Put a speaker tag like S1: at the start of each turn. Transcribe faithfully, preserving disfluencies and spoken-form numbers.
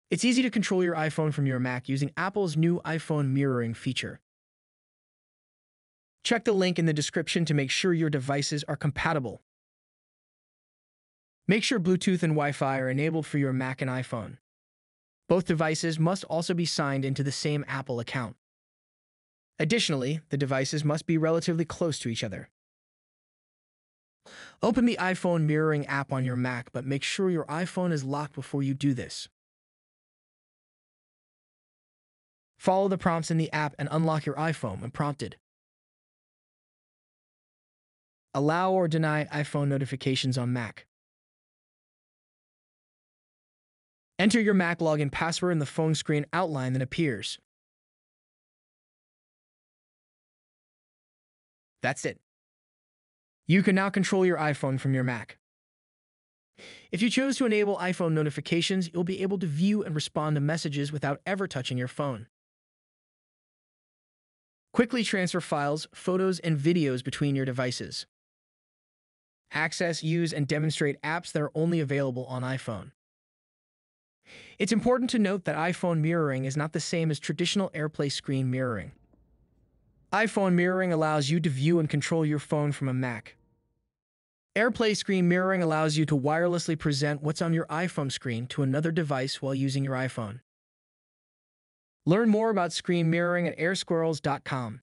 S1: It's easy to control your iPhone from your Mac using Apple's new iPhone mirroring feature. Check the link in the description to make sure your devices are compatible. Make sure Bluetooth and Wi-Fi are enabled for your Mac and iPhone. Both devices must also be signed into the same Apple account. Additionally, the devices must be relatively close to each other. Open the iPhone mirroring app on your Mac, but make sure your iPhone is locked before you do this. Follow the prompts in the app and unlock your iPhone when prompted. Allow or deny iPhone notifications on Mac. Enter your Mac login password in the phone screen outline that appears. That's it. You can now control your iPhone from your Mac. If you choose to enable iPhone notifications, you'll be able to view and respond to messages without ever touching your phone. Quickly transfer files, photos, and videos between your devices. Access, use, and demonstrate apps that are only available on iPhone. It's important to note that iPhone mirroring is not the same as traditional AirPlay screen mirroring. iPhone mirroring allows you to view and control your phone from a Mac. AirPlay screen mirroring allows you to wirelessly present what's on your iPhone screen to another device while using your iPhone. Learn more about screen mirroring at air squirrels dot com.